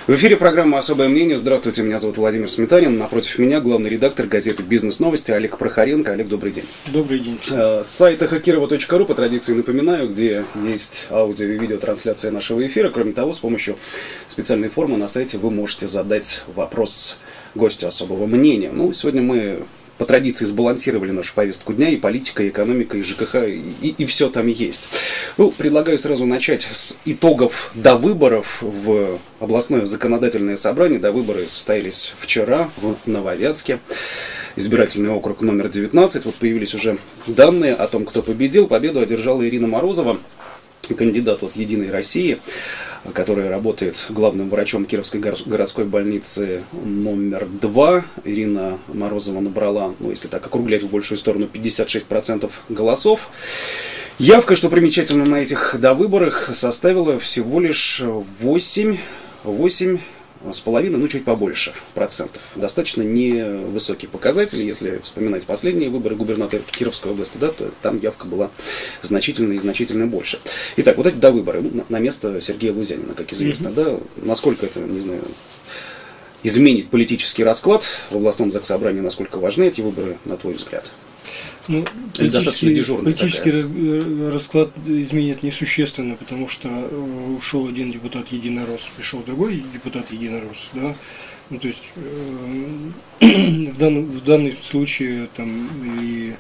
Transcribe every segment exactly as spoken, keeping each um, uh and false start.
В эфире программа «Особое мнение». Здравствуйте, меня зовут Владимир Сметанин. Напротив меня главный редактор газеты «Бизнес-новости» Олег Прохоренко. Олег, добрый день. Добрый день. С сайта хакирова точка ру по традиции напоминаю, где есть аудио и видеотрансляция нашего эфира. Кроме того, с помощью специальной формы на сайте вы можете задать вопрос гостю особого мнения. Ну, сегодня мы по традиции сбалансировали нашу повестку дня, и политика, и экономика, и ЖКХ, и, и, и все там есть. Ну, предлагаю сразу начать с итогов довыборов в областное законодательное собрание. Довыборы состоялись вчера в Нововятске. Избирательный округ номер девятнадцать. Вот появились уже данные о том, кто победил. Победу одержала Ирина Морозова, кандидат от «Единой России», которая работает главным врачом Кировской городской больницы номер два. Ирина Морозова набрала, ну, если так округлять в большую сторону, пятьдесят шесть процентов голосов. Явка, что примечательно, на этих довыборах составила всего лишь восемь, восемь с половиной, ну чуть побольше процентов. Достаточно невысокий показатель. Если вспоминать последние выборы губернатора Кировской области, да, то там явка была значительно и значительно больше. Итак, вот эти довыборы на, на место Сергея Лузянина, как известно, mm-hmm. да, насколько это, не знаю, изменит политический расклад в областном заксобрании, насколько важны эти выборы, на твой взгляд? Ну, политический, политический раз, расклад изменит несущественно, потому что ушел один депутат единорос, пришел другой депутат единорос, да. Ну, то есть э, в, данном, в данном случае там и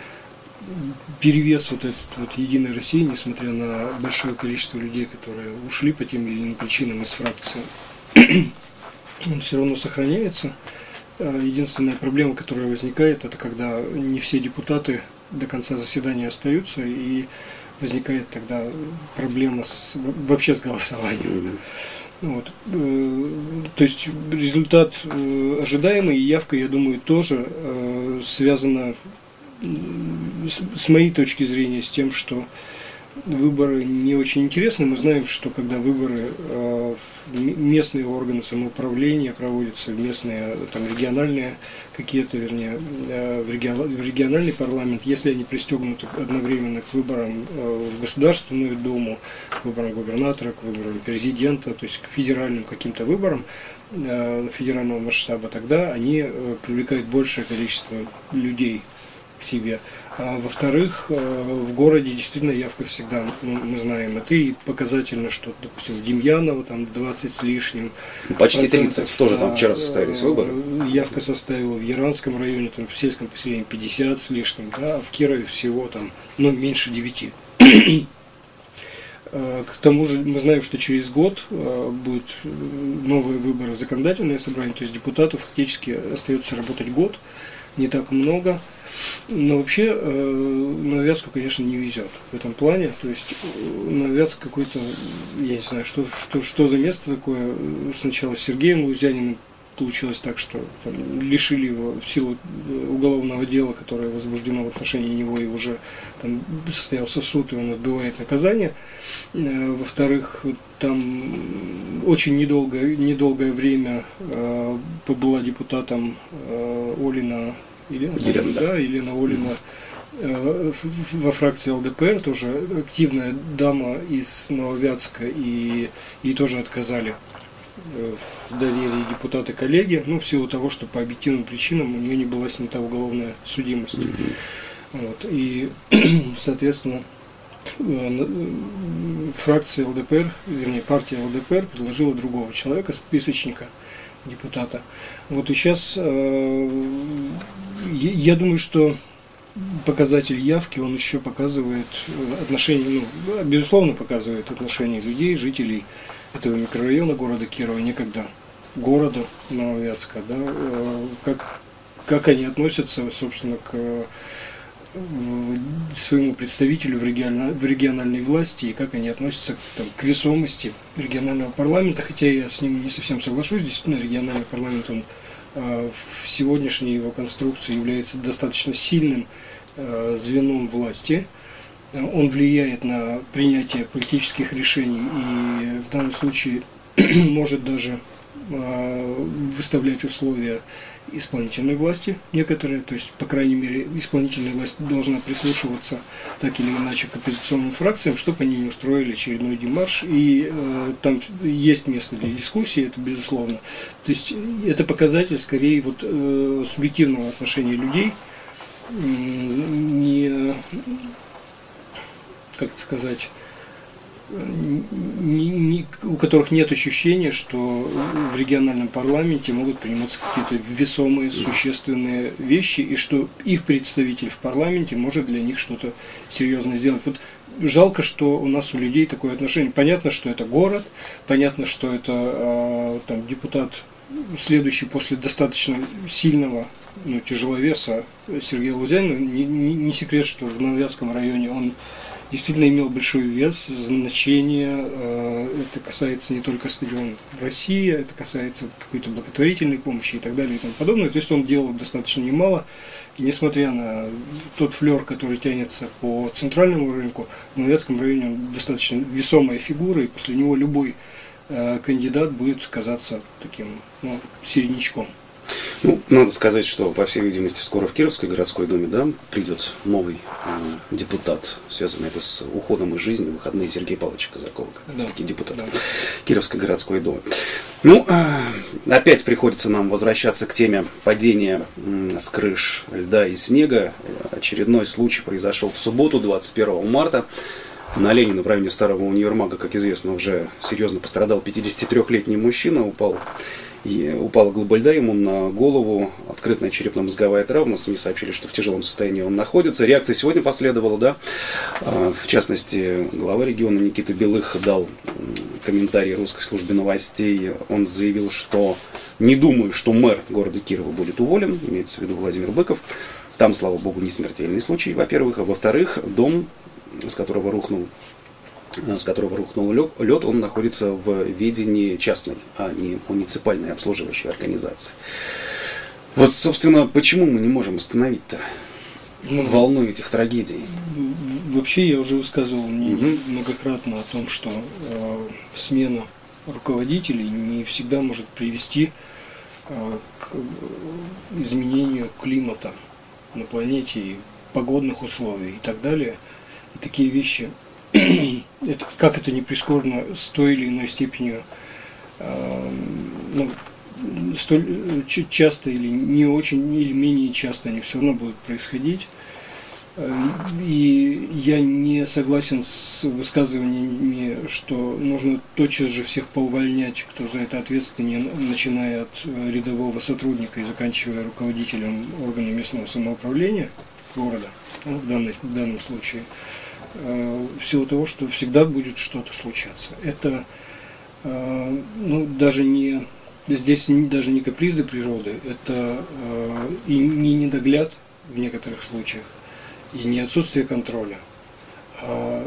перевес вот этот вот Единой России, несмотря на большое количество людей, которые ушли по тем или иным причинам из фракции, он все равно сохраняется. Единственная проблема, которая возникает, это когда не все депутаты до конца заседания остаются, и возникает тогда проблема с, вообще с голосованием. Вот. То есть результат ожидаемый, и явка, я думаю, тоже связана, с моей точки зрения, с тем, что выборы не очень интересны. Мы знаем, что когда выборы э, местные органы самоуправления проводятся, местные, там, региональные какие-то, вернее, э, в, регион, в региональный парламент, если они пристегнуты одновременно к выборам э, в Государственную Думу, к выборам губернатора, к выборам президента, то есть к федеральным каким-то выборам э, федерального масштаба, тогда они э, привлекают большее количество людей к себе. А во-вторых, в городе действительно явка всегда, ну, мы знаем, это и показательно, что, допустим, в Демьяново там двадцать с лишним. Почти тридцать, тоже там вчера состоялись выборы. Явка составила в Яранском районе, там, в сельском поселении пятьдесят с лишним, да, а в Кирове всего там, ну, меньше девяти. К тому же мы знаем, что через год будут новые выборы в законодательное собрание, то есть депутатов фактически остается работать год, не так много. Но вообще э, Нововятску, конечно, не везет в этом плане. То есть Нововятск какой-то, я не знаю, что, что, что за место такое. Сначала с Сергеем Лузяниным получилось так, что там, лишили его в силу уголовного дела, которое возбуждено в отношении него, и уже там состоялся суд, и он отбывает наказание. Э, во-вторых, там очень недолгое, недолгое время э, побыла депутатом э, Олина Елена, Елена, да, Елена Олина э, во фракции эл дэ пэ эр, тоже активная дама из Нововятска, и ей тоже отказали э, в доверии депутаты-коллеги, ну, в силу того, что по объективным причинам у нее не была снята уголовная судимость. Mm-hmm. Вот, и, соответственно, э, фракция эл дэ пэ эр, вернее, партия эл дэ пэ эр предложила другого человека, списочника депутата. Вот и сейчас э, я думаю, что показатель явки, он еще показывает отношение, ну, безусловно, показывает отношение людей, жителей этого микрорайона города Кирова, некогда города Нововятска, да, э, как, как они относятся, собственно, к своему представителю в, региона, в региональной власти, и как они относятся там, к весомости регионального парламента, хотя я с ним не совсем соглашусь. Действительно, региональный парламент, он э, в сегодняшней его конструкции является достаточно сильным э, звеном власти. Он влияет на принятие политических решений и в данном случае может даже выставлять условия исполнительной власти некоторые, то есть, по крайней мере, исполнительная власть должна прислушиваться так или иначе к оппозиционным фракциям, чтобы они не устроили очередной демарш, и э, там есть место для дискуссии, это безусловно. То есть, это показатель, скорее, вот, э, субъективного отношения людей, э, не, как сказать, Не, не, у которых нет ощущения, что в региональном парламенте могут приниматься какие-то весомые, существенные вещи, и что их представитель в парламенте может для них что-то серьезное сделать. Вот жалко, что у нас у людей такое отношение. Понятно, что это город, понятно, что это э, там, депутат, следующий после достаточно сильного, ну, тяжеловеса Сергея Лузянина. Не, не, не секрет, что в Нововятском районе он действительно имел большой вес, значение. Это касается не только стадиона в России, это касается какой-то благотворительной помощи и так далее и тому подобное. То есть он делал достаточно немало. И несмотря на тот флер, который тянется по центральному рынку, в Нововятском районе он достаточно весомая фигура, и после него любой кандидат будет казаться таким, ну, середнячком. Ну, надо сказать, что, по всей видимости, скоро в Кировской городской думе, да, придет новый э, депутат, связанный это с уходом из жизни, выходные Сергей Павлович Казакова, как раз таки депутат да. Кировской городской думы. Ну, э, опять приходится нам возвращаться к теме падения э, с крыш льда и снега. Очередной случай произошел в субботу, двадцать первого марта. На Ленина в районе Старого универмага, как известно, уже серьезно пострадал пятидесятитрёхлетний мужчина, упал. И упала глыба льда ему на голову, открытая черепно-мозговая травма. СМИ сообщили, что в тяжелом состоянии он находится. Реакция сегодня последовала, да. В частности, глава региона Никита Белых дал комментарий русской службе новостей. Он заявил, что не думаю, что мэр города Кирова будет уволен, имеется в виду Владимир Быков. Там, слава богу, не смертельный случай, во-первых. А во-вторых, дом, с которого рухнул с которого рухнул лед, он находится в ведении частной, а не муниципальной обслуживающей организации. Вот, собственно, почему мы не можем остановить-то ну, волну этих трагедий? Вообще, я уже высказывал мнение угу. многократно о том, что э, смена руководителей не всегда может привести э, к изменению климата на планете, и погодных условий и так далее. И такие вещи... Это, как это ни прискорбно, с той или иной степенью, э, ну, столь часто или не очень, или менее часто они все равно будут происходить. И я не согласен с высказываниями, что нужно тотчас же всех поувольнять, кто за это ответственен, начиная от рядового сотрудника и заканчивая руководителем органа местного самоуправления города, ну, в, данной, в данном случае. В силу того, что всегда будет что-то случаться. Это ну, даже не, здесь даже не капризы природы, это и не недогляд в некоторых случаях, и не отсутствие контроля. А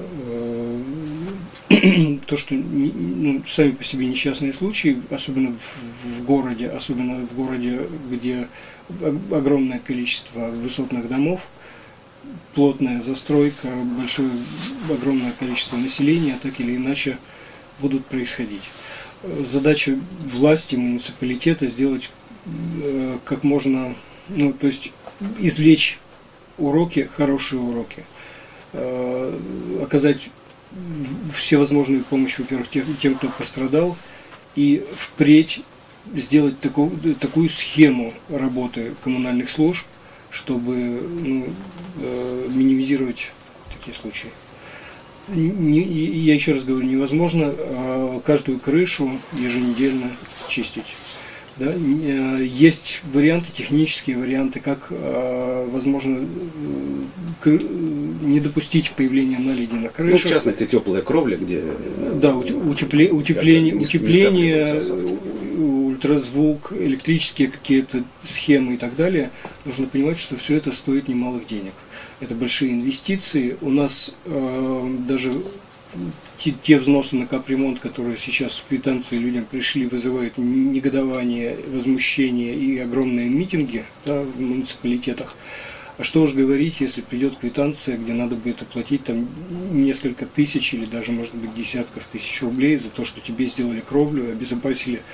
то, что ну, сами по себе несчастные случаи, особенно в, в городе, особенно в городе, где огромное количество высотных домов, плотная застройка, большое, огромное количество населения, так или иначе будут происходить. Задача власти, муниципалитета сделать э, как можно, ну, то есть извлечь уроки, хорошие уроки, э, оказать всевозможную помощь, во-первых, тем, тем, кто пострадал, и впредь сделать такую, такую схему работы коммунальных служб, чтобы ну, э, минимизировать такие случаи. Не, я еще раз говорю, невозможно э, каждую крышу еженедельно чистить. Да? Есть варианты, технические варианты, как э, возможно э, не допустить появления наледи на крыше. Ну, в частности, теплая кровля, где... Да, утепле, утепление, не, утепление ультразвук, электрические какие-то схемы и так далее. Нужно понимать, что все это стоит немалых денег. Это большие инвестиции. У нас э, даже те, те взносы на капремонт, которые сейчас в квитанции людям пришли, вызывают негодование, возмущение и огромные митинги, да, в муниципалитетах. А что уж говорить, если придет квитанция, где надо будет оплатить там несколько тысяч или даже, может быть, десятков тысяч рублей за то, что тебе сделали кровлю, обезопасили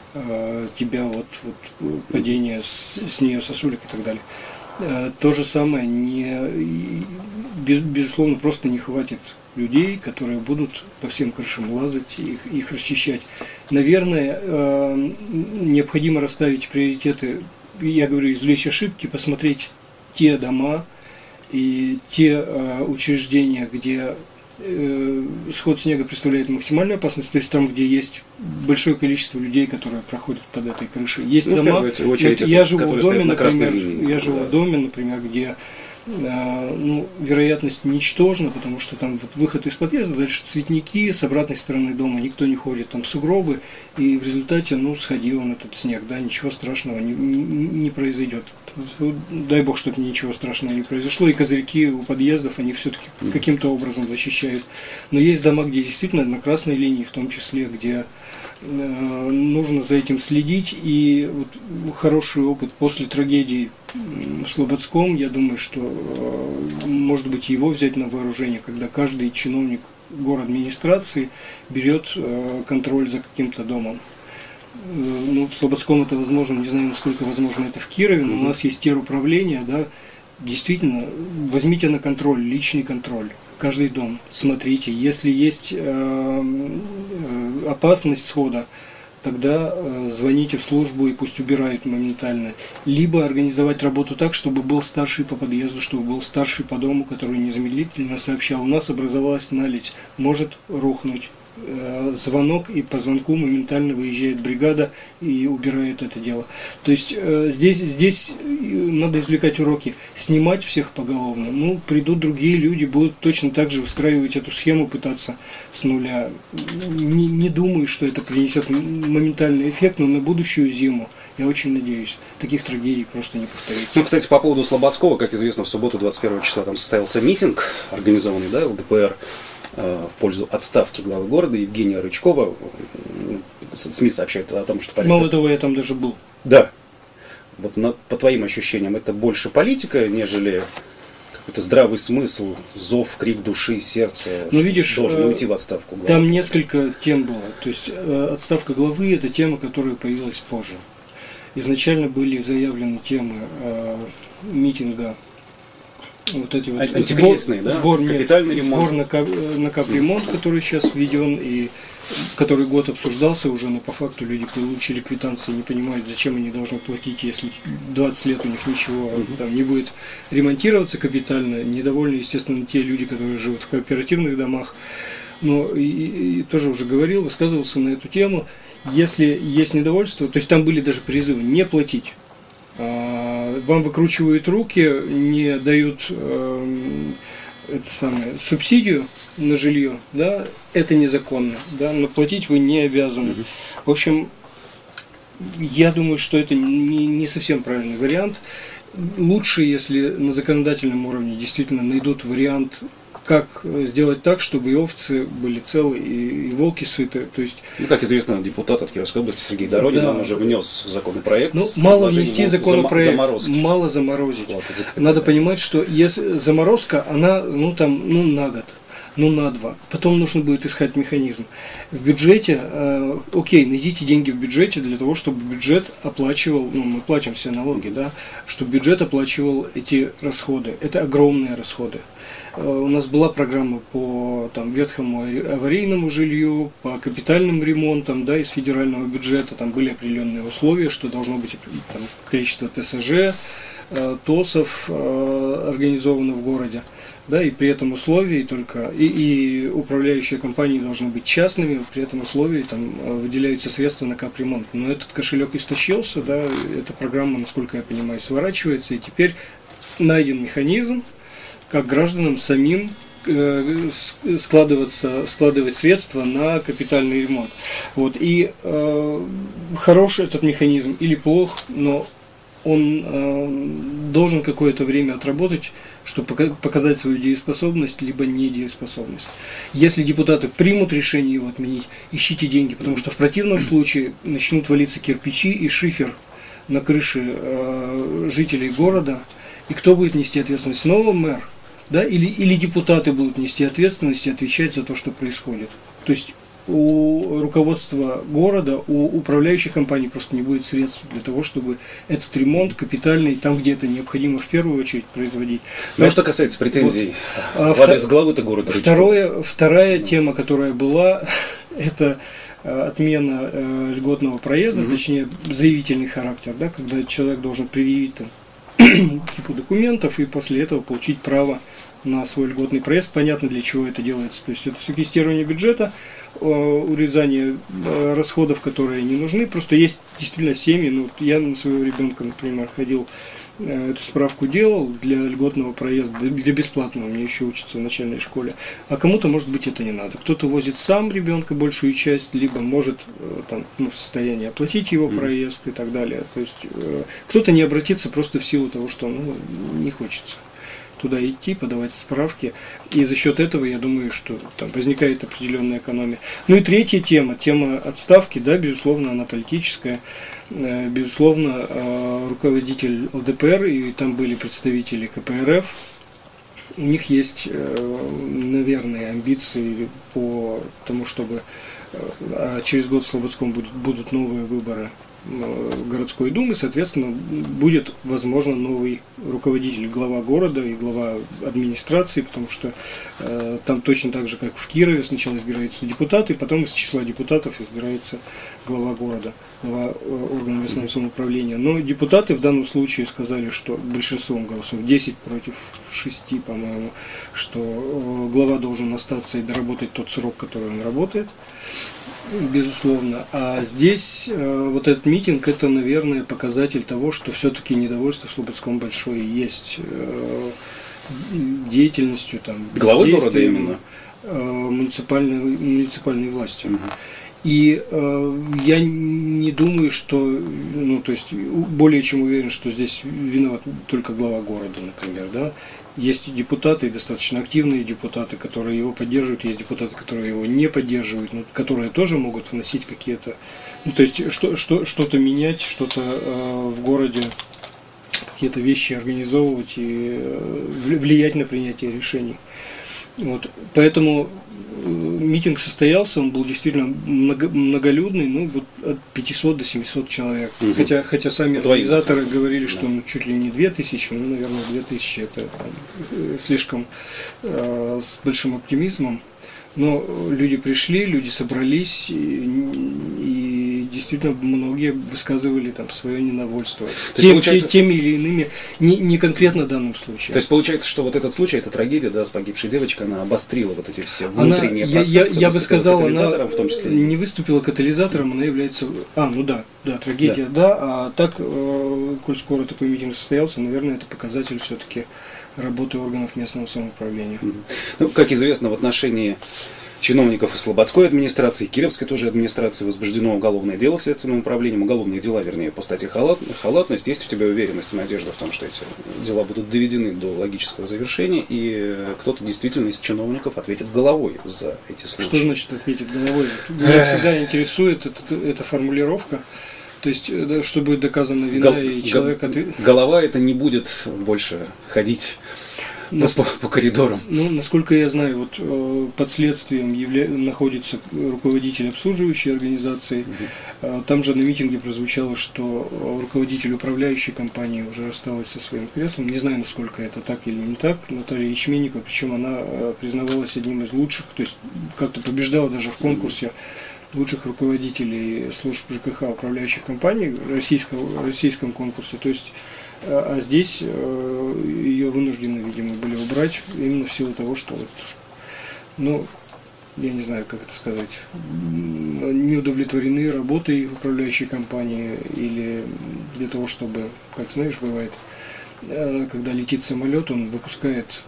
э, тебя вот, вот падение с, с нее сосулек и так далее. Э, то же самое, не, без, безусловно, просто не хватит людей, которые будут по всем крышам лазать, их, их расчищать. Наверное, э, необходимо расставить приоритеты, я говорю, извлечь ошибки, посмотреть те дома и те э, учреждения, где э, сход снега представляет максимальную опасность, то есть там, где есть большое количество людей, которые проходят под этой крышей. Есть ну, дома, очередь, вот, я живу в доме, например, линии, я живу да. в доме, например, где ну, вероятность ничтожна, потому что там вот выход из подъезда, дальше цветники, с обратной стороны дома никто не ходит, там сугробы, и в результате, ну, сходил он этот снег, да, ничего страшного не, не произойдет. Дай бог, чтобы ничего страшного не произошло, и козырьки у подъездов, они все-таки каким-то образом защищают. Но есть дома, где действительно на красной линии, в том числе, где э, нужно за этим следить, и вот хороший опыт после трагедии в Слободском, я думаю, что э, может быть его взять на вооружение, когда каждый чиновник городадминистрации берет э, контроль за каким-то домом. Ну, в Слободском это возможно, не знаю, насколько возможно это в Кирове, но mm-hmm. у нас есть теруправление, да, действительно, возьмите на контроль, личный контроль, каждый дом, смотрите, если есть э, э, опасность схода, тогда э, звоните в службу и пусть убирают моментально. Либо организовать работу так, чтобы был старший по подъезду, чтобы был старший по дому, который незамедлительно сообщал, у нас образовалась наледь, может рухнуть. Звонок, и по звонку моментально выезжает бригада и убирает это дело. То есть э, здесь, здесь надо извлекать уроки, снимать всех поголовно. Ну, придут другие люди, будут точно так же выстраивать эту схему, пытаться с нуля. Не, не думаю, что это принесет моментальный эффект, но на будущую зиму, я очень надеюсь, таких трагедий просто не повторится. Ну, кстати, по поводу Слободского, как известно, в субботу двадцать первого числа там состоялся митинг, организованный, да, эл дэ пэ эр, в пользу отставки главы города Евгения Рычкова. СМИ сообщают о том, что... Порядка... Мало того, я там даже был. Да. Вот на, по твоим ощущениям, это больше политика, нежели какой-то здравый смысл, зов, крик души, сердца, ну, видишь, должен уйти в отставку главы? Там несколько тем было. То есть отставка главы – это тема, которая появилась позже. Изначально были заявлены темы э, митинга, вот эти вот антикризисные, да? Сбор, нет, капитальный ремонт. Сбор на, кап, на капремонт, который сейчас введен и который год обсуждался уже, но по факту люди получили квитанции, не понимают, зачем они должны платить, если двадцать лет у них ничего uh-huh. там не будет ремонтироваться капитально. Недовольны, естественно, те люди, которые живут в кооперативных домах. Но и, и тоже уже говорил, высказывался на эту тему. Если есть недовольство, то есть там были даже призывы не платить. Вам выкручивают руки, не дают э, это самое, субсидию на жилье, да, это незаконно, да, но платить вы не обязаны. В общем, я думаю, что это не, не совсем правильный вариант. Лучше, если на законодательном уровне действительно найдут вариант, как сделать так, чтобы и овцы были целы, и, и волки сыты. То есть, ну, как известно, депутат от Кировской области Сергей Дородин, да, он уже внес законопроект. Ну, мало внести законопроект, заморозки. мало заморозить. Вот, Надо понимать, что если заморозка, она ну, там, ну, на год, ну на два. Потом нужно будет искать механизм. В бюджете, э, окей, найдите деньги в бюджете для того, чтобы бюджет оплачивал, ну мы платим все налоги, да, чтобы бюджет оплачивал эти расходы. Это огромные расходы. У нас была программа по там, ветхому аварийному жилью, по капитальным ремонтам, да, из федерального бюджета. Там были определенные условия, что должно быть там, количество тэ эс жэ, э, ТОСов э, организовано в городе. Да, и при этом условии только и, и управляющие компании должны быть частными, при этом условии там выделяются средства на капремонт. Но этот кошелек истощился, да, эта программа, насколько я понимаю, сворачивается, и теперь найден механизм, как гражданам самим э, складываться, складывать средства на капитальный ремонт. Вот. И э, хороший этот механизм или плох, но он э, должен какое-то время отработать, чтобы показать свою дееспособность, либо недееспособность. Если депутаты примут решение его отменить, ищите деньги, потому что в противном случае начнут валиться кирпичи и шифер на крыше э, жителей города. И кто будет нести ответственность? Снова мэр, да? или, или депутаты будут нести ответственность и отвечать за то, что происходит. То есть у руководства города, у управляющих компаний просто не будет средств для того, чтобы этот ремонт капитальный, там, где это необходимо в первую очередь производить. Ну, а что касается претензий вот. в адрес главы-то города Второе, Вторая тема, которая была, это отмена э, льготного проезда, mm-hmm. точнее, заявительный характер, да, когда человек должен предъявить там, кипу документов и после этого получить право на свой льготный проезд. Понятно, для чего это делается. То есть это секвестирование бюджета, э, урезание э, расходов, которые не нужны. Просто есть действительно семьи. Ну, я на своего ребенка, например, ходил, э, эту справку делал для льготного проезда, для бесплатного, мне еще учатся в начальной школе. А кому-то, может быть, это не надо. Кто-то возит сам ребенка большую часть, либо может э, там, ну, в состоянии оплатить его проезд и так далее. То есть э, кто-то не обратится просто в силу того, что ну, не хочется туда идти, подавать справки. И за счет этого, я думаю, что там возникает определенная экономия. Ну и третья тема, тема отставки, да, безусловно, она политическая. Безусловно, руководитель эл дэ пэ эр, и там были представители ка пэ эр эф, у них есть, наверное, амбиции по тому, чтобы через год в Слободском будут, будут новые выборы городской думы, соответственно, будет, возможно, новый руководитель, глава города и глава администрации, потому что э, там точно так же, как в Кирове, сначала избираются депутаты, потом из числа депутатов избирается глава города, глава э, органа местного самоуправления. Но депутаты в данном случае сказали, что большинством голосов, десять против шести, по-моему, что э, глава должен остаться и доработать тот срок, который он работает. Безусловно. А здесь э, вот этот митинг, это, наверное, показатель того, что все-таки недовольство в Слободском большое есть э, деятельностью, там, главой города именно? Э, муниципальной, муниципальной властью. Угу. И э, я не думаю, что, ну, то есть, более чем уверен, что здесь виноват только глава города, например, да. Есть депутаты, достаточно активные депутаты, которые его поддерживают, есть депутаты, которые его не поддерживают, но которые тоже могут вносить какие-то, ну, то есть что, что, что-то менять, что-то э, в городе, какие-то вещи организовывать и э, влиять на принятие решений. Вот. Поэтому э, митинг состоялся, он был действительно много, многолюдный, ну, вот от пятисот до семисот человек. Угу. Хотя, хотя сами организаторы говорили, что ну, чуть ли не две тысячи, ну, наверное, две тысячи это там, слишком э, с большим оптимизмом. Но люди пришли, люди собрались, и, и действительно многие высказывали там свое недовольство тем, получается... теми или иными, не, не конкретно данным случаем. То есть получается, что вот этот случай, эта трагедия, да, с погибшей девочкой, она обострила вот эти все внутренние она, процессы. Я, я, я бы сказал, она в том числе. Не выступила катализатором, она является... А, ну да, да, трагедия, да, да а так, э, коль скоро такой митинг состоялся, наверное, это показатель все-таки работы органов местного самоуправления. Ну, как известно, в отношении чиновников из Слободской администрации, Кировской тоже администрации возбуждено уголовное дело следственным управлением, уголовные дела, вернее, по статье халат, халатность. Есть у тебя уверенность и надежда в том, что эти дела будут доведены до логического завершения, и кто-то действительно из чиновников ответит головой за эти случаи? Что значит ответит головой? Меня всегда интересует эта, эта формулировка. То есть, что будет доказана вина, Гол, и человек... Ответ... Голова это не будет больше ходить Нас... по, по коридорам. Ну, насколько я знаю, вот э, под следствием явля... находится руководитель обслуживающей организации. Угу. Там же на митинге прозвучало, что руководитель управляющей компании уже рассталась со своим креслом. Не знаю, насколько это так или не так. Наталья Ячменникова, причем она признавалась одним из лучших, то есть как-то побеждала даже в конкурсе лучших руководителей служб жэ ка ха управляющих компаний в российском, российском конкурсе. То есть, а здесь ее вынуждены, видимо, были убрать именно в силу того, что вот, ну, я не знаю, как это сказать, не удовлетворены работой управляющей компании или для того, чтобы, как знаешь, бывает, когда летит самолет, он выпускает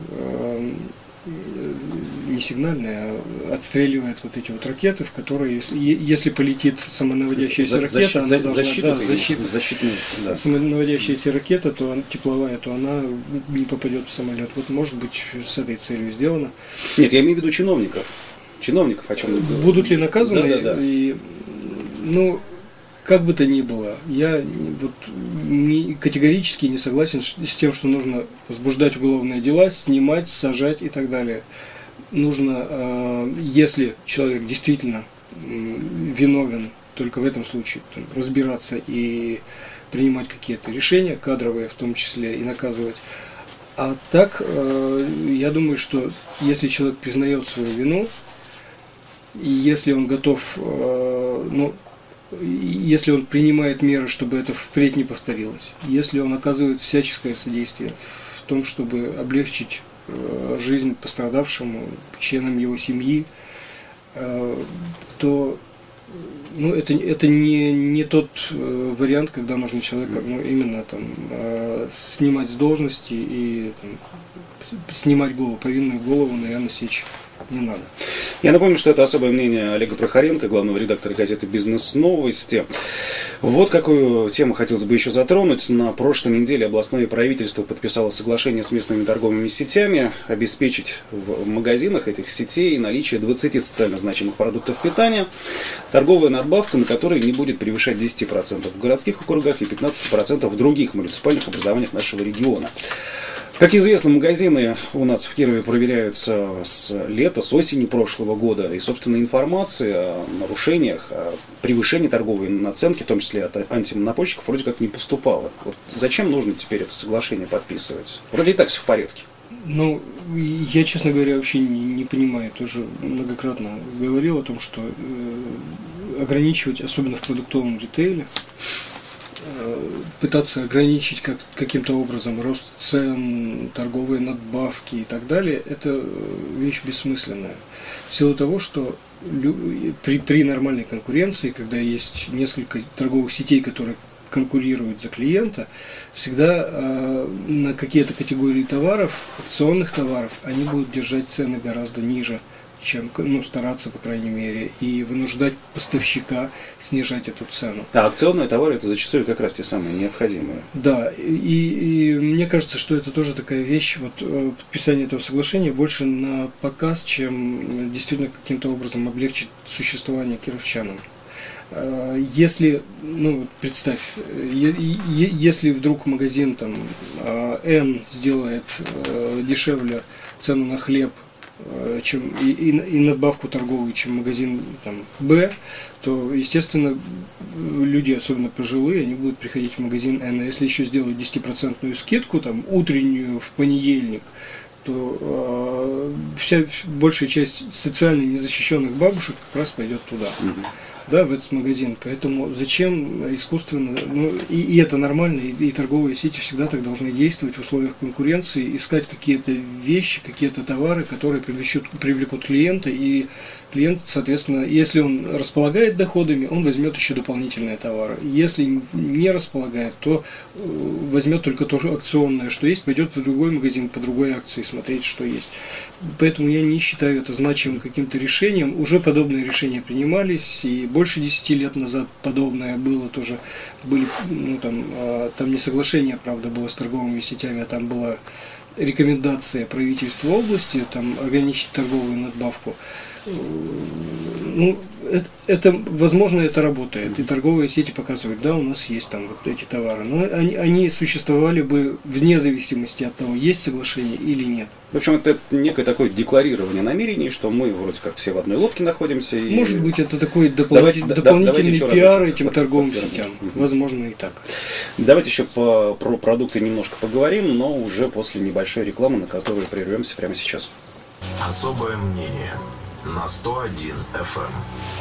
не сигнальная, а отстреливает вот эти вот ракеты, в которые, если, если полетит самонаводящаяся за, ракета, защи, она должна, защиту, да, защиту, защитную, да. самонаводящаяся ракета, то она тепловая, то она не попадет в самолет. Вот может быть с этой целью сделано. Нет, я имею в виду чиновников. Чиновников, о чем будут ли наказаны? Да, да, да. И, ну, как бы то ни было, я вот не, категорически не согласен с тем, что нужно возбуждать уголовные дела, снимать, сажать и так далее. Нужно, э, если человек действительно виновен, только в этом случае там, разбираться и принимать какие-то решения, кадровые в том числе, и наказывать. А так, я думаю, что если человек признает свою вину, и если он готов, ну, если он принимает меры, чтобы это впредь не повторилось, если он оказывает всяческое содействие в том, чтобы облегчить жизнь пострадавшему, членам его семьи, то ну, это, это не, не тот э, вариант, когда нужно человека ну, именно там, э, снимать с должности и там, снимать голову, повинную голову, наверное, сечь не надо. Я напомню, что это особое мнение Олега Прохоренко, главного редактора газеты «Бизнес-новости». Вот какую тему хотелось бы еще затронуть. На прошлой неделе областное правительство подписало соглашение с местными торговыми сетями обеспечить в магазинах этих сетей наличие двадцати социально значимых продуктов питания. Торговая надбавка, на которой не будет превышать десять процентов в городских округах и пятнадцать процентов в других муниципальных образованиях нашего региона. Как известно, магазины у нас в Кирове проверяются с лета, с осени прошлого года. И, собственно, информация о нарушениях, о превышении торговой наценки, в том числе от антимонопольщиков, вроде как не поступало. Вот зачем нужно теперь это соглашение подписывать? Вроде и так все в порядке. Ну, я, честно говоря, вообще не, не понимаю. Тоже многократно говорил о том, что э, ограничивать, особенно в продуктовом ритейле, пытаться ограничить как, каким-то образом рост цен, торговые надбавки и так далее, это вещь бессмысленная. В силу того, что при, при нормальной конкуренции, когда есть несколько торговых сетей, которые конкурируют за клиента, всегда э, на какие-то категории товаров, акционных товаров, они будут держать цены гораздо ниже, чем ну, стараться, по крайней мере, и вынуждать поставщика снижать эту цену. А акционные товары это зачастую как раз те самые необходимые. Да, и, и мне кажется, что это тоже такая вещь, вот подписание этого соглашения больше на показ, чем действительно каким-то образом облегчить существование кировчанам. Если, ну, представь, если вдруг магазин там N сделает дешевле цену на хлеб, чем и, и, и надбавку торговую, чем магазин там, Б, то, естественно, люди, особенно пожилые, они будут приходить в магазин N. А если еще сделают десятипроцентную скидку, там, утреннюю в понедельник, то э, вся большая часть социально незащищенных бабушек как раз пойдет туда. Mm-hmm. Да, в этот магазин. Поэтому зачем искусственно, ну, и, и это нормально, и, и торговые сети всегда так должны действовать в условиях конкуренции, искать какие-то вещи, какие-то товары, которые привлекут, привлекут клиента, и клиент, соответственно, если он располагает доходами, он возьмет еще дополнительные товары. Если не располагает, то возьмет только то акционное, что есть, пойдет в другой магазин по другой акции смотреть, что есть. Поэтому я не считаю это значимым каким-то решением. Уже подобные решения принимались, и больше десяти лет назад подобное было тоже. Были, ну, там, там не соглашение, правда, было с торговыми сетями, а там была рекомендация правительства области там, ограничить торговую надбавку. Ну, это, это, возможно, это работает. И торговые сети показывают, да, у нас есть там вот эти товары. Но они, они существовали бы вне зависимости от того, есть соглашение или нет. В общем, это некое такое декларирование намерений, что мы вроде как все в одной лодке находимся. И... Может быть, это такой дополнитель, давайте, дополнительный да, пиар этим под, торговым под, сетям. Угу. Возможно, и так. Давайте еще по, про продукты немножко поговорим, но уже после небольшой рекламы, на которую прервемся прямо сейчас. Особое мнение на сто один эф эм.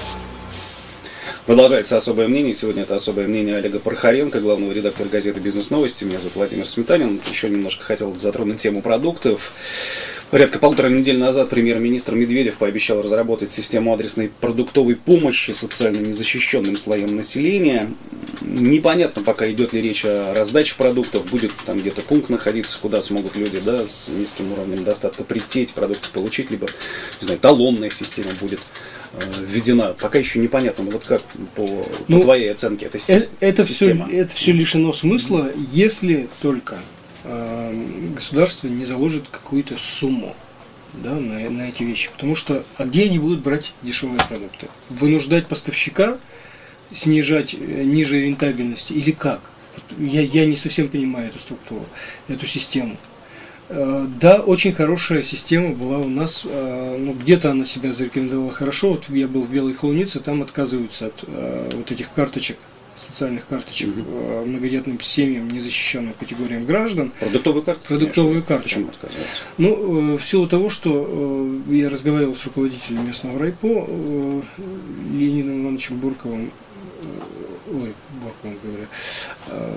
Продолжается особое мнение. Сегодня это особое мнение Олега Прохоренко, главного редактора газеты «Бизнес-новости». Меня зовут Владимир Сметанин. Еще немножко хотел затронуть тему продуктов. Порядка полутора недель назад премьер-министр Медведев пообещал разработать систему адресной продуктовой помощи социально незащищенным слоям населения. Непонятно пока, идет ли речь о раздаче продуктов, будет там где-то пункт находиться, куда смогут люди, да, с низким уровнем достатка прийти, эти продукты получить, либо, не знаю, талонная система будет введена. Пока еще непонятно, но вот как по, ну, по твоей оценке эта это, это система? Все, это все лишено смысла, если только э, государство не заложит какую-то сумму, да, на, на эти вещи. Потому что, а где они будут брать дешевые продукты? Вынуждать поставщика снижать ниже рентабельности или как? Я, я не совсем понимаю эту структуру, эту систему. Да, очень хорошая система была у нас, ну, где-то она себя зарекомендовала хорошо. Вот я был в Белой Холунице, там отказываются от вот этих карточек, социальных карточек угу. многодетным семьям, незащищенным категориям граждан. Продуктовые карты? Продуктовые карты. Почему отказываются? Ну, в силу того, что я разговаривал с руководителем местного райпо Леонидом Ивановичем Бурковым, ой, Бурковым говорю,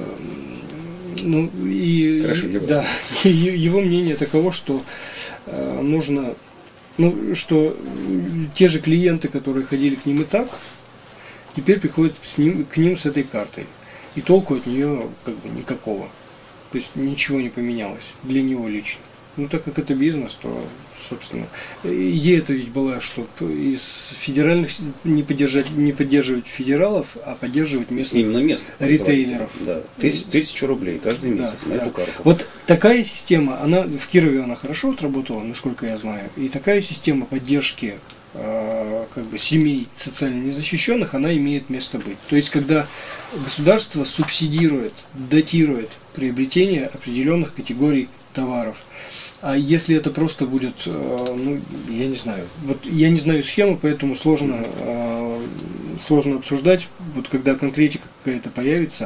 ну, и, Хорошо, да, его мнение таково, что э, нужно, ну, что те же клиенты, которые ходили к ним и так, теперь приходят с ним, к ним с этой картой. И толку от нее как бы никакого. То есть ничего не поменялось для него лично. Ну, так как это бизнес, то, собственно, идея-то ведь была, чтобы из федеральных не поддержать, не поддерживать федералов, а поддерживать местных, именно местных ритейлеров. Да. Тысяч, тысячу рублей каждый месяц да, на да. эту карту. Вот такая система, она в Кирове она хорошо отработала, насколько я знаю, и такая система поддержки э, как бы семей социально незащищенных, она имеет место быть. То есть, когда государство субсидирует, датирует приобретение определенных категорий товаров. А если это просто будет, ну, я не знаю, вот я не знаю схемы, поэтому сложно, сложно обсуждать, вот когда конкретика какая-то появится.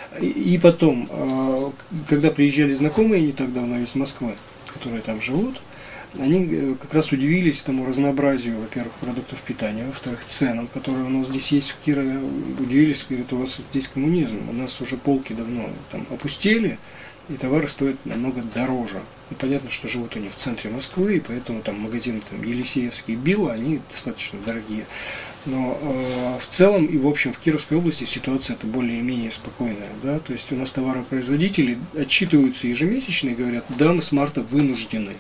И потом, когда приезжали знакомые не так давно из Москвы, которые там живут, они как раз удивились тому разнообразию, во-первых, продуктов питания, во-вторых, ценам, которые у нас здесь есть в Кирове. Удивились, говорят, у вас здесь коммунизм, у нас уже полки давно там опустели, и товары стоят намного дороже. И понятно, что живут они в центре Москвы, и поэтому там магазины там, Елисеевский и Билла, они достаточно дорогие. Но э, в целом и в общем в Кировской области ситуация это более-менее спокойная. Да? То есть у нас товаропроизводители отчитываются ежемесячно и говорят, да, мы с марта вынуждены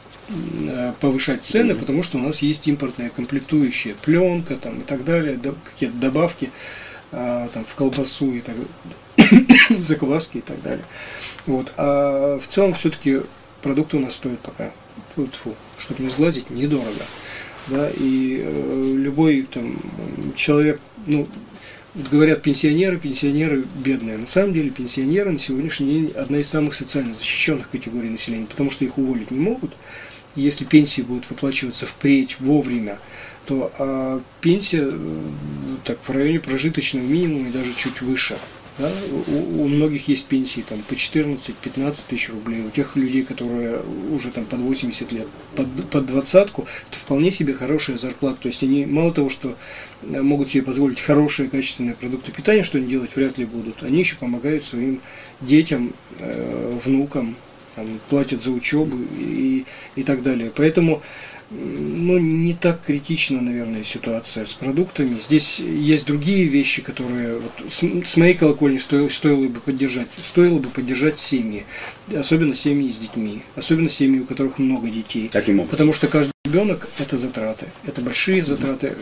э, повышать цены, mm-hmm. потому что у нас есть импортные комплектующие, пленка там, и так далее, да, какие-то добавки э, там, в колбасу и так далее, закваски и так далее. Вот. А в целом все-таки продукты у нас стоят пока, фу-фу, чтобы не сглазить, недорого. Да? И э, любой там, человек, ну, говорят пенсионеры, пенсионеры бедные. На самом деле пенсионеры на сегодняшний день одна из самых социально защищенных категорий населения, потому что их уволить не могут. И если пенсии будут выплачиваться впредь, вовремя, то а пенсия э, так, в районе прожиточного минимума и даже чуть выше. Да? У, у многих есть пенсии там, по четырнадцать-пятнадцать тысяч рублей. У тех людей, которые уже там, под восемьдесят лет, под, под двадцатку, это вполне себе хорошая зарплата. То есть они мало того, что могут себе позволить хорошие качественные продукты питания, что они делать вряд ли будут, они еще помогают своим детям, э, внукам, там, платят за учебу и, и так далее. Поэтому ну, не так критична, наверное, ситуация с продуктами. Здесь есть другие вещи, которые вот, с, с моей колокольни стоило, стоило бы поддержать. Стоило бы поддержать семьи, особенно семьи с детьми, особенно семьи, у которых много детей. Каким образом? Потому что каждый ребенок – это затраты, это большие затраты.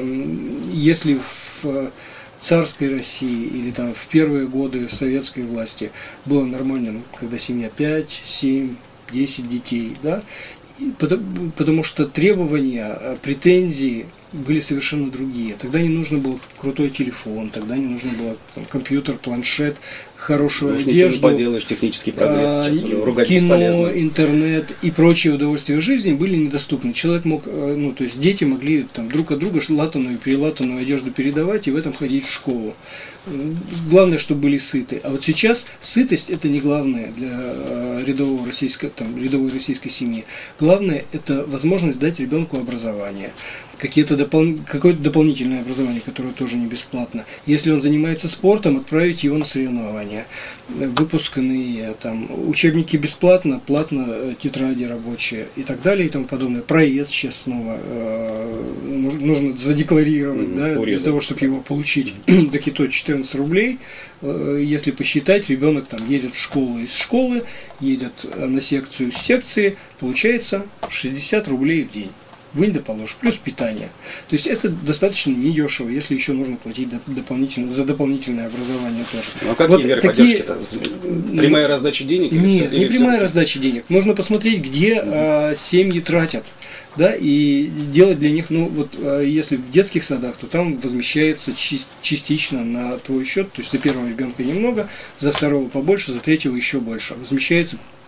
Если в царской России или там в первые годы советской власти было нормально, когда семья пять, семь, десять детей, да, Потому, потому что требования, претензии были совершенно другие. Тогда не нужно был крутой телефон, тогда не нужно было там, компьютер, планшет, хорошую одежду. Ничего не поделаешь, технический прогресс, а, сейчас уже ругать кино, бесполезно. Интернет и прочие удовольствия жизни были недоступны. Человек мог, ну то есть дети могли там, друг от друга латаную и перелатанную одежду передавать и в этом ходить в школу. Главное, чтобы были сыты. А вот сейчас сытость это не главное для рядового российского, там, рядовой российской семьи. Главное это возможность дать ребенку образование. Какие-то допол... Какое-то дополнительное образование, которое тоже не бесплатно. Если он занимается спортом, отправить его на соревнования. Выпускные, там, учебники бесплатно, платно тетради рабочие и так далее и тому подобное. Проезд сейчас снова э, нужно задекларировать, mm-hmm. да, для того, чтобы его получить. Так и то четырнадцать рублей. Э, если посчитать, ребенок там едет в школу из школы, едет на секцию из секции, получается шестьдесят рублей в день. Вынь да положь, плюс питание. То есть это достаточно недешево, если еще нужно платить дополнительно, за дополнительное образование тоже. Ну а какие вот меры такие... поддержки-то? Прямая раздача денег? Нет, или не прямая раздача денег. Нужно посмотреть, где mm-hmm. а, семьи тратят. Да, и делать для них, ну вот если в детских садах, то там возмещается частично на твой счет, то есть за первого ребенка немного, за второго побольше, за третьего еще больше. Возмещается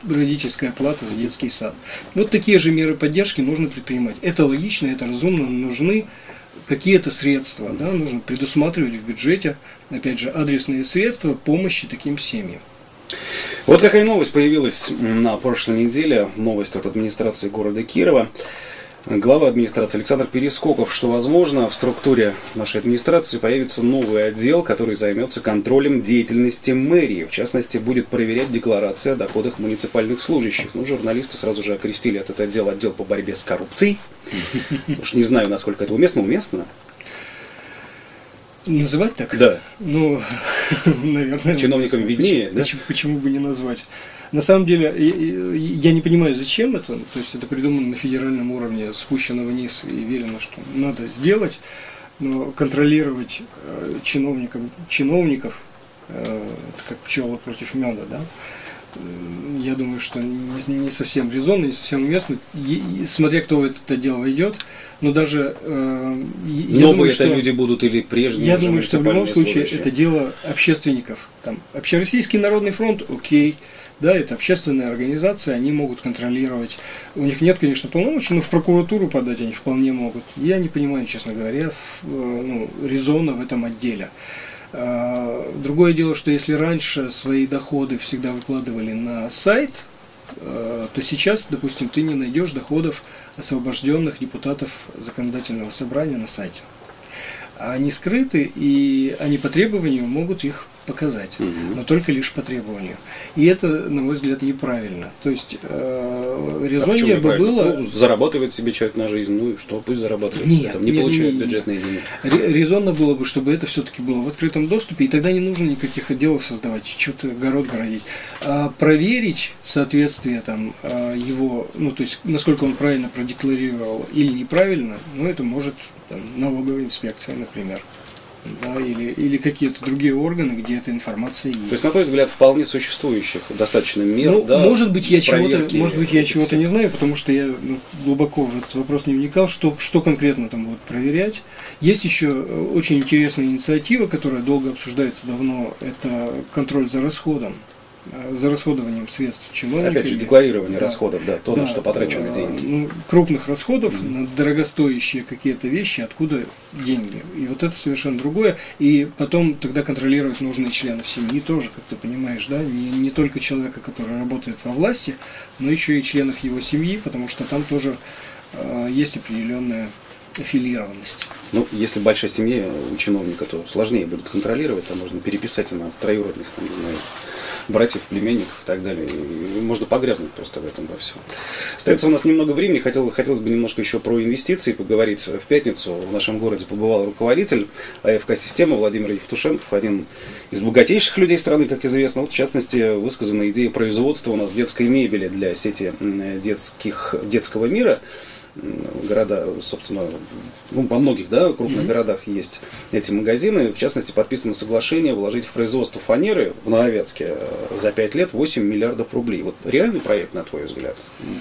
родительская плата за детский сад. Вот такие же меры поддержки нужно предпринимать. Это логично, это разумно, нужны какие-то средства, да, нужно предусматривать в бюджете, опять же, адресные средства помощи таким семьям. Вот какая новость появилась на прошлой неделе, новость от администрации города Кирова. Глава администрации Александр Перескоков, что, возможно, в структуре нашей администрации появится новый отдел, который займется контролем деятельности мэрии. В частности, будет проверять декларации о доходах муниципальных служащих. Ну, журналисты сразу же окрестили этот отдел отдел по борьбе с коррупцией. Уж не знаю, насколько это уместно. Уместно? Называть так? Да. Ну, наверное. Чиновникам виднее, да? Почему, почему бы не назвать? На самом деле, я не понимаю, зачем это. То есть это придумано на федеральном уровне, спущено вниз и велено, что надо сделать. Но контролировать чиновников, чиновников это как пчела против меда, да? Я думаю, что не совсем резонно, не совсем уместно, смотря кто в этот отдел войдет, но даже... Новые думаю, это что, люди будут или прежние? Я думаю, что в любом случае это дело общественников. Там, Общероссийский народный фронт, окей, да, это общественная организация, они могут контролировать. У них нет, конечно, полномочий, но в прокуратуру подать они вполне могут. Я не понимаю, честно говоря, ну, резона в этом отделе. Другое дело, что если раньше свои доходы всегда выкладывали на сайт, то сейчас, допустим, ты не найдешь доходов освобожденных депутатов законодательного собрания на сайте. Они скрыты, и они по требованию могут их показать, угу. но только лишь по требованию. И это, на мой взгляд, неправильно. То есть э, резоннее а бы было... Ну, зарабатывает себе человек на жизнь, ну и что, пусть зарабатывает. Нет, Там не нет, получает нет, бюджетные деньги. Резонно было бы, чтобы это все-таки было в открытом доступе, и тогда не нужно никаких отделов создавать, что-то огород городить. А проверить соответствие там, его, ну то есть насколько он правильно продекларировал или неправильно, ну это может там, налоговая инспекция, например. Да, или, или какие-то другие органы, где эта информация есть. То есть, на твой взгляд, вполне существующих достаточно мер, ну, да, может быть, я чего-то, может быть, я чего-то все. не знаю, потому что я ну, глубоко в этот вопрос не вникал, что, что конкретно там будут проверять. Есть еще очень интересная инициатива, которая долго обсуждается давно, это контроль за расходом, за расходованием средств чиновников. Опять же, декларирование да. расходов, да, то, да. на что потрачены деньги. Ну, крупных расходов Mm-hmm. на дорогостоящие какие-то вещи, откуда деньги. И вот это совершенно другое. И потом тогда контролировать нужно и членов семьи тоже, как ты понимаешь, да, не, не только человека, который работает во власти, но еще и членов его семьи, потому что там тоже э, есть определенная аффилированность. Ну, если большая семья у чиновника, то сложнее будет контролировать, там можно переписать на троюродных, там, не знаю, братьев, племянников и так далее. И можно погрязнуть просто в этом во всем. Остается у нас немного времени. Хотел, хотелось бы немножко еще про инвестиции поговорить. В пятницу в нашем городе побывал руководитель АФК-системы Владимир Евтушенков, один из богатейших людей страны, как известно. Вот, в частности, высказана идея производства у нас детской мебели для сети детских, детского мира. Города, собственно, ну, во многих, да, крупных mm-hmm. городах есть эти магазины. В частности, подписано соглашение вложить в производство фанеры в Нововятске за пять лет восемь миллиардов рублей. Вот реальный проект, на твой взгляд?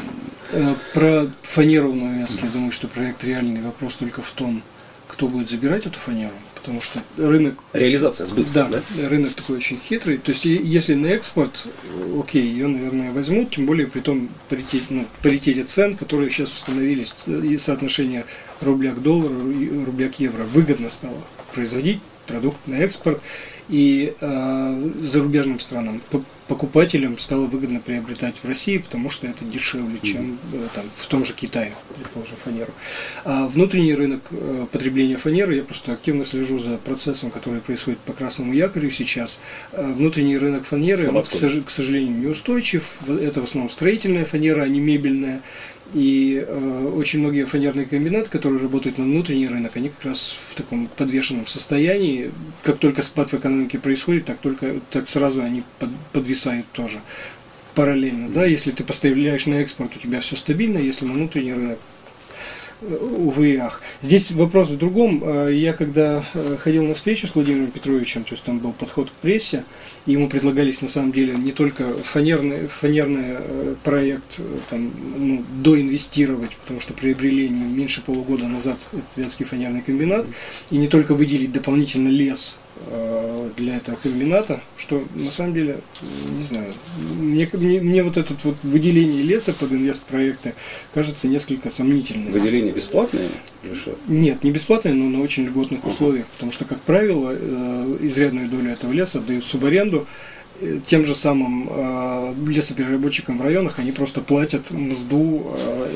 Про фанеру в Нововятске, mm-hmm. я думаю, что проект реальный. Вопрос только в том, кто будет забирать эту фанеру. Потому что рынок... Реализация, сбыт. Да, да, рынок такой очень хитрый. То есть, если на экспорт, окей, ее, наверное, возьмут, тем более при том паритете, ну, паритете цен, которые сейчас установились, и соотношение рубля к доллару и рубля к евро. Выгодно стало производить продукт на экспорт, и э, зарубежным странам, покупателям стало выгодно приобретать в России, потому что это дешевле, чем э, там, в том же Китае, предположим, фанеру. А внутренний рынок э, потребления фанеры, я просто активно слежу за процессом, который происходит по Красному якорю сейчас. Э, внутренний рынок фанеры, он, к, к сожалению, неустойчив. Это в основном строительная фанера, а не мебельная. И э, очень многие фанерные комбинаты, которые работают на внутренний рынок, они как раз в таком подвешенном состоянии. Как только спад в экономике происходит, так только так сразу они под, подвисают тоже параллельно. Да? Если ты поставляешь на экспорт, у тебя все стабильно, если на внутренний рынок, увы и ах. Здесь вопрос в другом. Я когда ходил на встречу с Владимиром Петровичем, то есть там был подход к прессе, ему предлагались на самом деле не только фанерный, фанерный проект там, ну, доинвестировать, потому что приобрели меньше полугода назад этот Вятский фанерный комбинат, и не только выделить дополнительно лес для этого комбината, что на самом деле, не знаю, мне, мне, мне вот это вот выделение леса под инвестпроекты кажется несколько сомнительным. Выделение бесплатное или что? Нет, не бесплатное, но на очень льготных условиях, потому что, как правило, изрядную долю этого леса дают в субаренду. Тем же самым э, лесопереработчикам в районах они просто платят мзду э,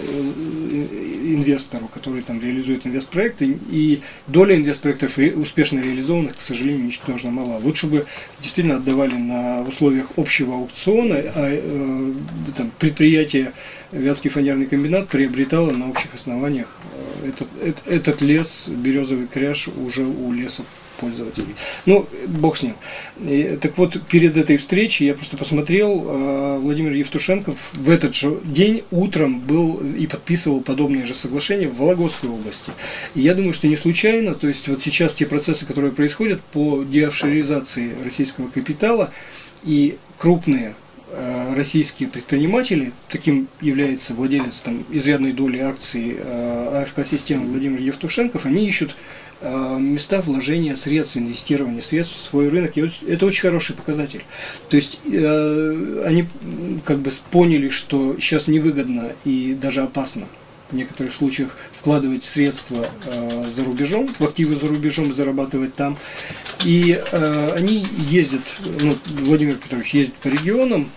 инвестору, который там реализует инвестпроекты, и доля инвестпроектов ре, успешно реализованных, к сожалению, ничтожно мала. Лучше бы действительно отдавали на условиях общего аукциона, а э, там, предприятие Вятский фанерный комбинат приобретало на общих основаниях э, этот, этот, этот лес, березовый кряж уже у лесов пользователей. Ну, бог с ним. И, так вот, перед этой встречей я просто посмотрел, э, Владимир Евтушенков в этот же день утром был и подписывал подобные же соглашения в Вологодской области. И я думаю, что не случайно, то есть вот сейчас те процессы, которые происходят по деофшоризации российского капитала, и крупные э, российские предприниматели, таким является владелец там, изрядной доли акций э, АФК-системы Владимир Евтушенков, они ищут места вложения средств, инвестирования средств в свой рынок. И это очень хороший показатель. То есть э, они как бы поняли, что сейчас невыгодно и даже опасно в некоторых случаях вкладывать средства э, за рубежом, в активы за рубежом и зарабатывать там. И э, они ездят, ну, Владимир Петрович ездит по регионам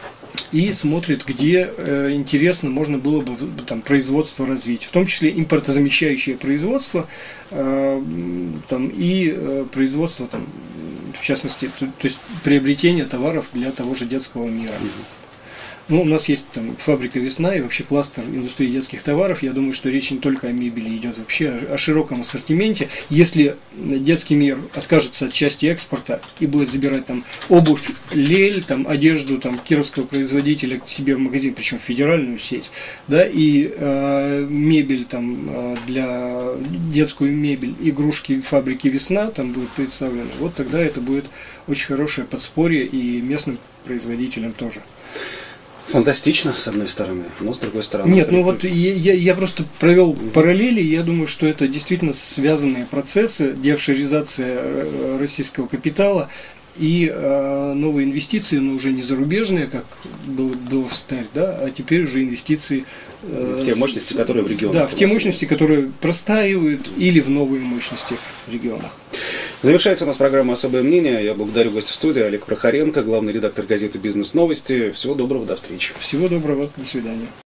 и смотрит, где э, интересно можно было бы там, производство развить, в том числе импортозамещающее производство э, там, и э, производство, там, в частности, то, то есть приобретение товаров для того же детского мира. Ну, у нас есть там фабрика «Весна» и вообще кластер индустрии детских товаров. Я думаю, что речь не только о мебели идет, вообще о, о широком ассортименте. Если детский мир откажется от части экспорта и будет забирать там обувь, лель, там, одежду там, кировского производителя к себе в магазин, причем в федеральную сеть, да, и э, мебель там, для детскую мебель, игрушки фабрики «Весна» там будут представлены, вот тогда это будет очень хорошее подспорье и местным производителям тоже. Фантастично, с одной стороны, но с другой стороны... Нет, ну вот я, я, я просто провел параллели, я думаю, что это действительно связанные процессы, деофшоризация российского капитала и э, новые инвестиции, но уже не зарубежные, как было, было в старь, да, а теперь уже инвестиции... Э, в те мощности, с, которые в регионах. Да, в те мощности, которые простаивают, или в новые мощности в регионах. Завершается у нас программа «Особое мнение». Я благодарю гостя студии Олег Прохоренко, главный редактор газеты «Бизнес Новости». Всего доброго, до встречи. Всего доброго, до свидания.